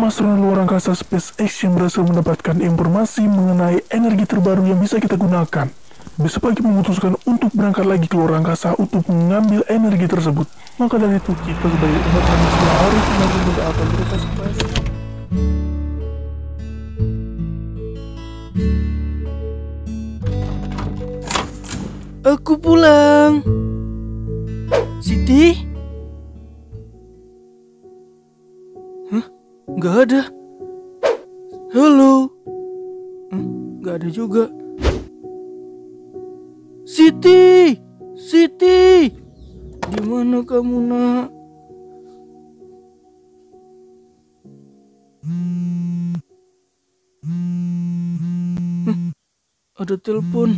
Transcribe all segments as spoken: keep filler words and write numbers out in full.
astronot luar angkasa SpaceX yang berhasil mendapatkan informasi mengenai energi terbaru yang bisa kita gunakan. Besok pagi memutuskan untuk berangkat lagi ke luar angkasa untuk mengambil energi tersebut. Maka dari itu kita sebagai umat manusia harus semakin mendoakan mereka supaya aku pulang. Siti? Hah? Nggak ada. Halo? Hah? Nggak ada juga. Siti! Siti! Di mana kamu, nak? Hah? Ada telepon.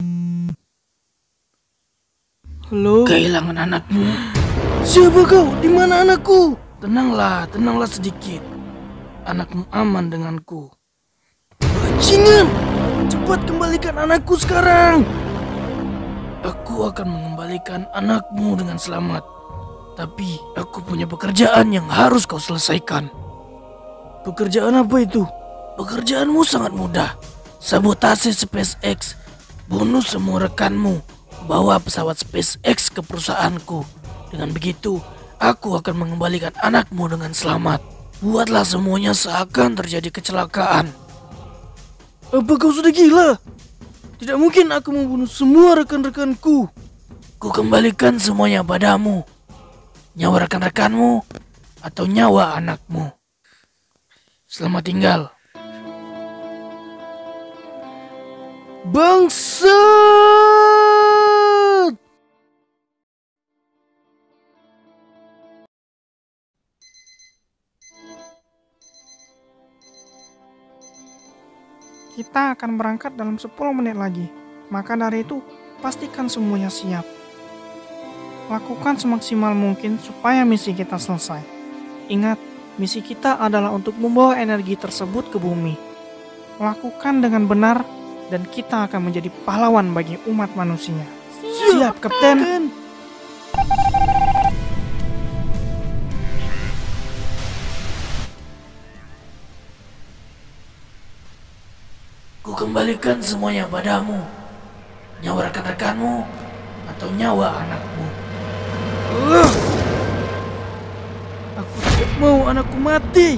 Halo? Kehilangan anakmu. Siapa kau? Di mana anakku? Tenanglah, tenanglah sedikit. Anakmu aman denganku. Bajingan! Cepat kembalikan anakku sekarang. Aku akan mengembalikan anakmu dengan selamat. Tapi aku punya pekerjaan yang harus kau selesaikan. Pekerjaan apa itu? Pekerjaanmu sangat mudah. Sabotase SpaceX. Bunuh semua rekanmu. Bawa pesawat SpaceX ke perusahaanku. Dengan begitu, aku akan mengembalikan anakmu dengan selamat. Buatlah semuanya seakan terjadi kecelakaan. Apa kau sudah gila? Tidak mungkin aku membunuh semua rekan-rekanku. Ku kembalikan semuanya padamu. Nyawa rekan-rekanmu atau nyawa anakmu. Selamat tinggal. Bangsat! Kita akan berangkat dalam sepuluh menit lagi. Maka dari itu, pastikan semuanya siap. Lakukan semaksimal mungkin supaya misi kita selesai. Ingat, misi kita adalah untuk membawa energi tersebut ke bumi. Lakukan dengan benar dan kita akan menjadi pahlawan bagi umat manusia. Siap, Kapten. Ku kembalikan semuanya padamu. Nyawa rekan-rekanmu atau nyawa anakmu. Uh, aku tidak mau anakku mati.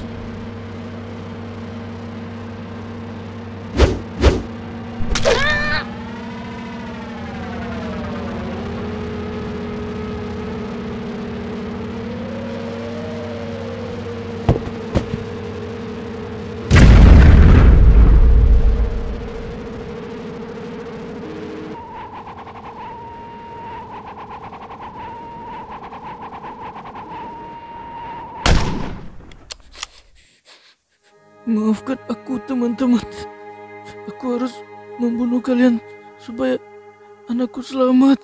Maafkan aku, teman-teman. Aku harus membunuh kalian supaya anakku selamat.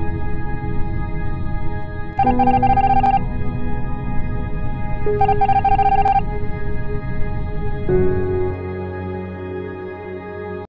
Thank you.